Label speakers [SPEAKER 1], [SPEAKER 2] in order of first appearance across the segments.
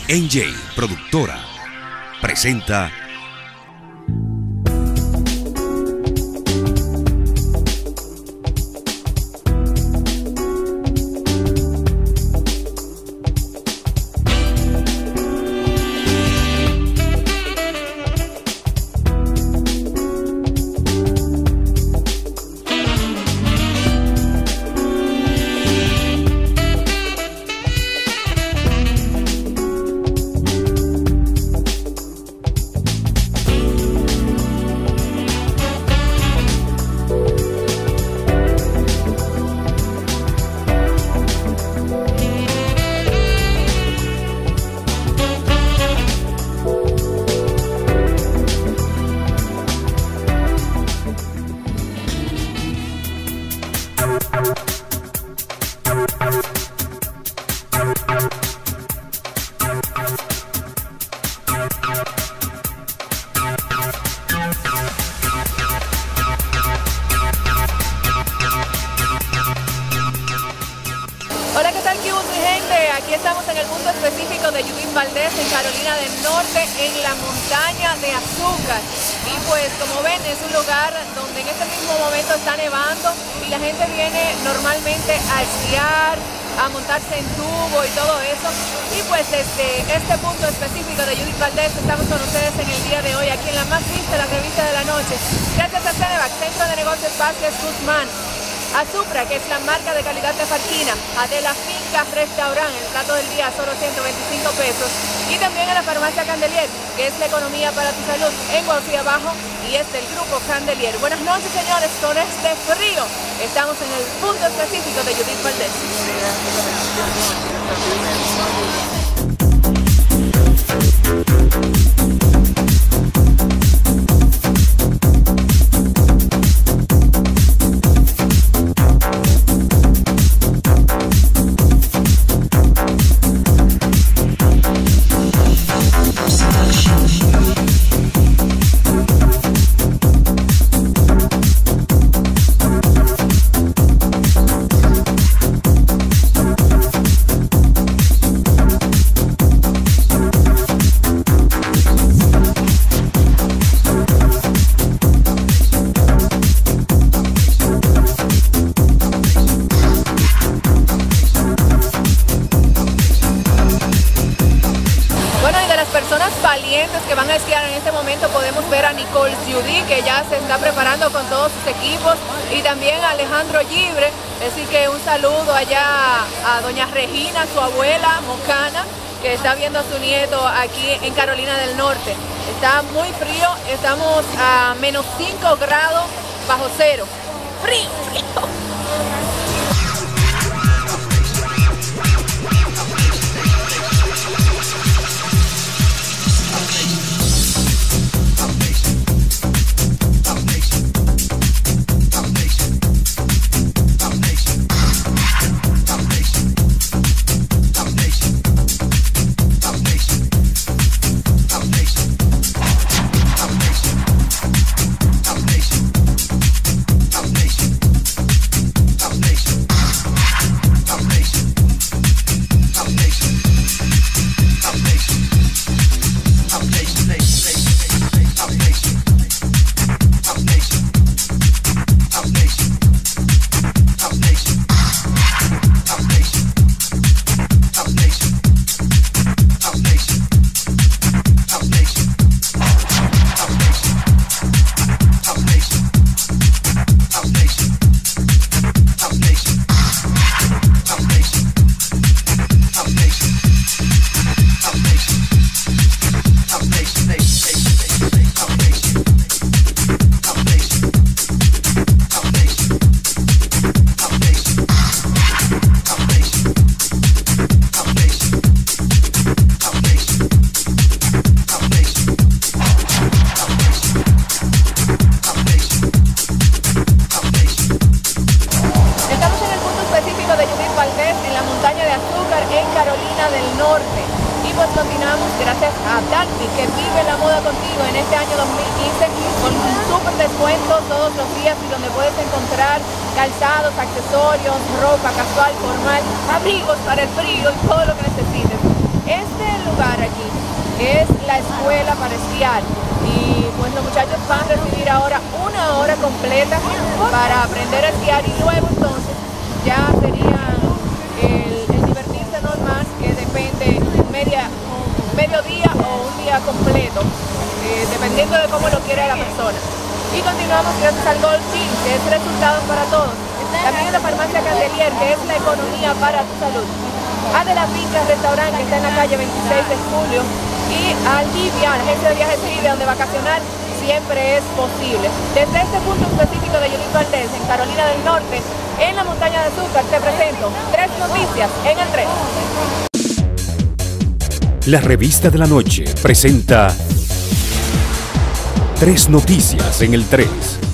[SPEAKER 1] NJ Productora presenta
[SPEAKER 2] Hola, ¿qué tal, Kibus, mi gente? Aquí estamos en el punto específico de Judith Valdez, en Carolina del Norte, en la montaña de Azúcar. Y pues, como ven, es un lugar donde en este mismo momento está nevando y la gente viene normalmente a esquiar, a montarse en tubo y todo eso. Y pues desde este punto específico de Judith Valdez estamos con ustedes en el día de hoy, aquí en la más vista, la revista de la noche. Gracias a Cenevac, Centro de Negocios Vázquez Guzmán. Azupra, que es la marca de calidad de Farquina, a De la Finca Restaurant, el plato del día solo 125 pesos, y también a la farmacia Candelier, que es la economía para tu salud, en Guapi Abajo, y es del grupo Candelier. Buenas noches, señores, con este frío estamos en el punto específico de Judith Valdez. Valientes que van a esquiar en este momento, podemos ver a Nicole Judy, que ya se está preparando con todos sus equipos, y también a Alejandro Libre. Así que un saludo allá a doña Regina, su abuela mocana, que está viendo a su nieto aquí en Carolina del Norte. Está muy frío, estamos a menos 5 grados bajo cero. ¡Frío, frío! continuamos gracias a Darty, que vive la moda contigo en este año 2015 con un súper descuento todos los días y donde puedes encontrar calzados, accesorios, ropa casual, formal, abrigos para el frío y todo lo que necesites. Este lugar es la escuela para esquiar. Y pues los muchachos van a recibir ahora 1 hora completa para aprender a esquiar y luego entonces ya sería el divertirse normal, que depende mediodía o un día completo, dependiendo de cómo lo quiera la persona. Y continuamos gracias al Gold Gym, que es resultados para todos. También la farmacia Candelier, que es la economía para tu salud. A de la Finca Restaurante, que está en la calle 26 de julio. Y al Livia, la agencia de viajes Livia, donde vacacionar siempre es posible. Desde este punto específico de Judith Valdés, en Carolina del Norte, en la montaña de Azúcar, te presento 3 noticias en el 3.
[SPEAKER 1] La revista de la noche presenta 3 noticias en el 3.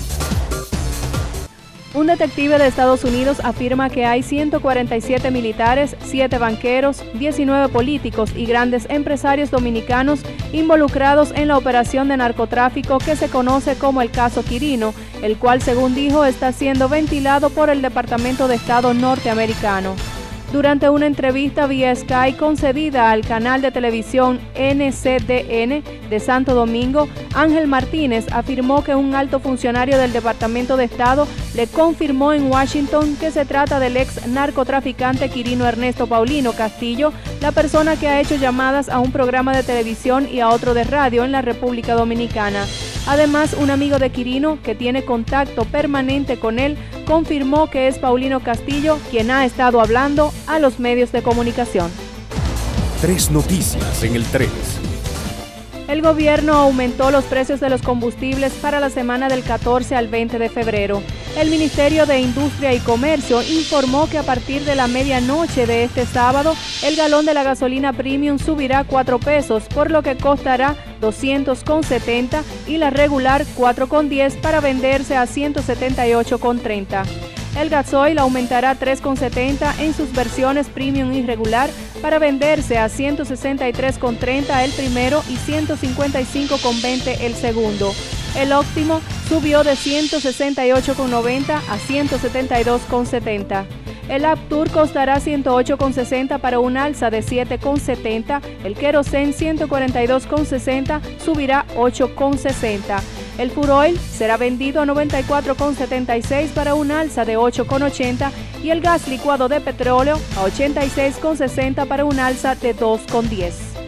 [SPEAKER 3] Un detective de Estados Unidos afirma que hay 147 militares, 7 banqueros, 19 políticos y grandes empresarios dominicanos involucrados en la operación de narcotráfico que se conoce como el caso Quirino, el cual, según dijo, está siendo ventilado por el Departamento de Estado norteamericano. Durante una entrevista vía Skype concedida al canal de televisión NCDN de Santo Domingo, Ángel Martínez afirmó que un alto funcionario del Departamento de Estado le confirmó en Washington que se trata del ex narcotraficante Quirino Ernesto Paulino Castillo, la persona que ha hecho llamadas a un programa de televisión y a otro de radio en la República Dominicana. Además, un amigo de Quirino, que tiene contacto permanente con él, confirmó que es Paulino Castillo quien ha estado hablando a los medios de comunicación.
[SPEAKER 1] 3 noticias en el 3.
[SPEAKER 3] El gobierno aumentó los precios de los combustibles para la semana del 14 al 20 de febrero. El Ministerio de Industria y Comercio informó que a partir de la medianoche de este sábado, el galón de la gasolina premium subirá 4 pesos, por lo que costará 200,70 y la regular 4,10 para venderse a 178,30. El gasoil aumentará 3,70 en sus versiones premium y regular para venderse a 163,30 el primero y 155,20 el segundo. El óptimo subió de 168,90 a 172,70. El Aptur costará 108,60 para un alza de 7,70. El Kerosene 142,60 subirá 8,60. El Furoil será vendido a 94,76 para un alza de 8,80 y el gas licuado de petróleo a 86,60 para un alza de 2,10.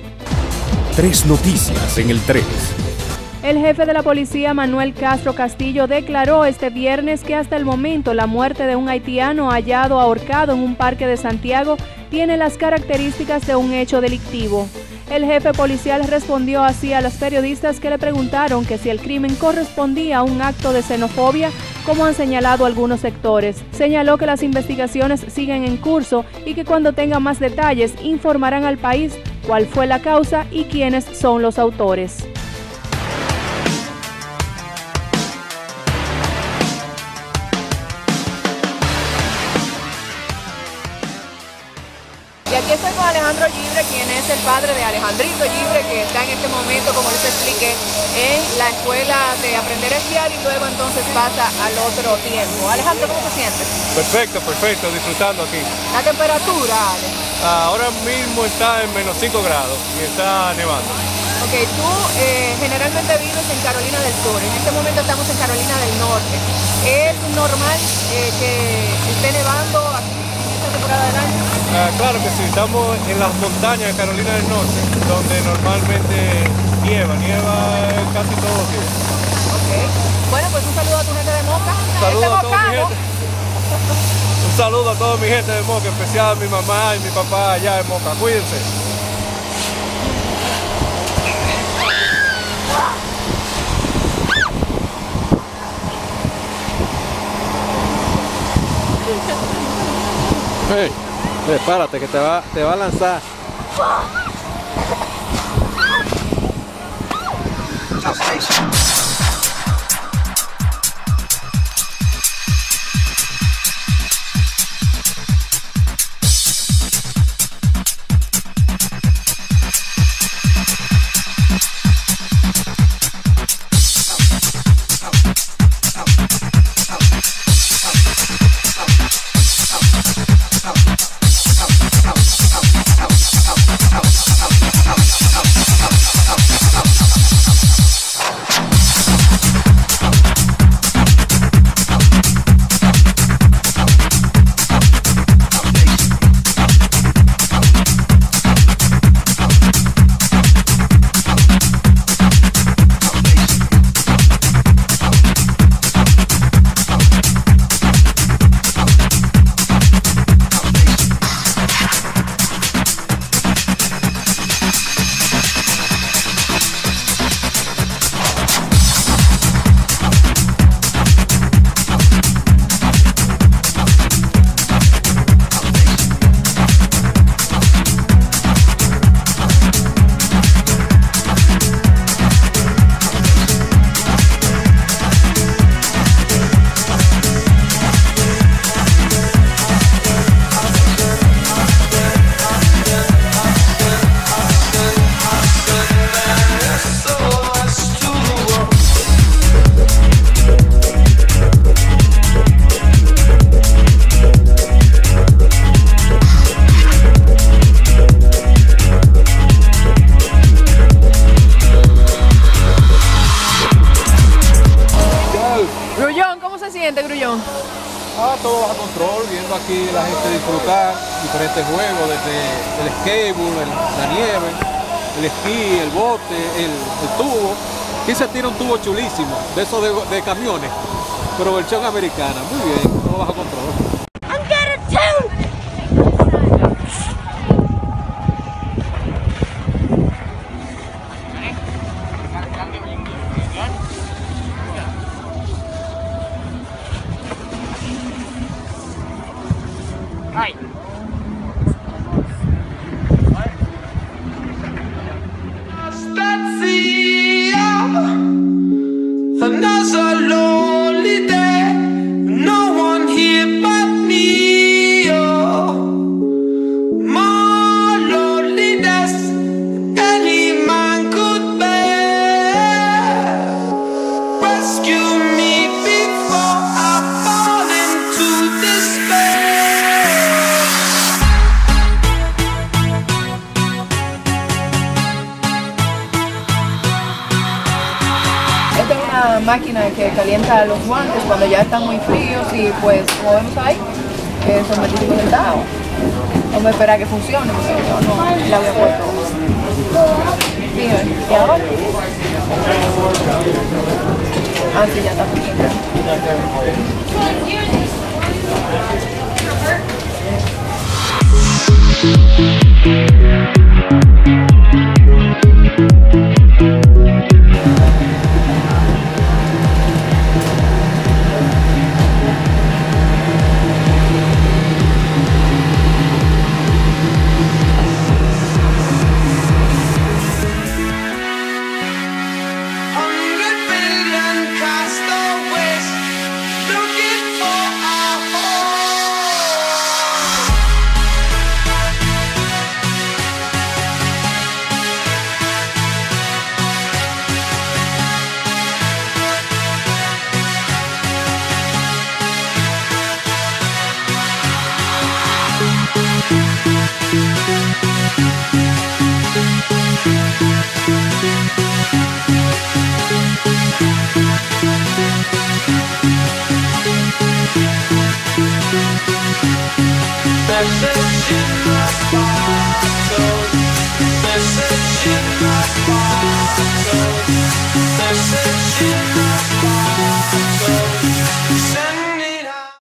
[SPEAKER 1] 3 noticias en el 3.
[SPEAKER 3] El jefe de la policía, Manuel Castro Castillo, declaró este viernes que hasta el momento la muerte de un haitiano hallado ahorcado en un parque de Santiago tiene las características de un hecho delictivo. El jefe policial respondió así a los periodistas que le preguntaron que si el crimen correspondía a un acto de xenofobia, como han señalado algunos sectores. Señaló que las investigaciones siguen en curso y que cuando tenga más detalles informarán al país cuál fue la causa y quiénes son los autores.
[SPEAKER 2] Y aquí estoy con Alejandro Gibre, quien es el padre de Alejandrito Gibre, que está en este momento, como les expliqué, en la escuela de aprender a esquiar y luego entonces pasa al otro tiempo. Alejandro, ¿cómo te sientes?
[SPEAKER 4] Perfecto, disfrutando aquí.
[SPEAKER 2] La temperatura, Ale.
[SPEAKER 4] Ahora mismo está en -5 grados y está nevando.
[SPEAKER 2] Ok, tú generalmente vives en Carolina del Sur, en este momento estamos en Carolina del Norte. ¿Es normal que esté nevando aquí en esta temporada del año?
[SPEAKER 4] Claro que sí, estamos en las montañas de Carolina del Norte, donde normalmente nieva casi todos los días.
[SPEAKER 2] Ok, bueno, pues un saludo a tu gente de Moca.
[SPEAKER 4] Un saludo a toda mi gente de Moca, en especial a mi mamá y mi papá allá en Moca. Cuídense.
[SPEAKER 5] Hey, párate que te va a lanzar. aquí la gente disfrutar diferentes juegos, desde el skateboard, la nieve, el esquí, el bote, el tubo. Aquí se tira un tubo chulísimo, de esos de camiones, pero versión americana. Muy bien, todo bajo control.
[SPEAKER 6] Another lonely day, no one here but me. Oh, more loneliness any man could bear. Rescue me before I fall into despair.
[SPEAKER 2] Esta es una máquina que calienta los guantes cuando ya están muy fríos y pues como vemos ahí, son 25 centavos. Vamos a esperar a que funcione porque yo no la había puesto. Bien, ¿y ahora? Ah, sí, ya está funcionando.
[SPEAKER 6] Message in my bottle, message in my bottle.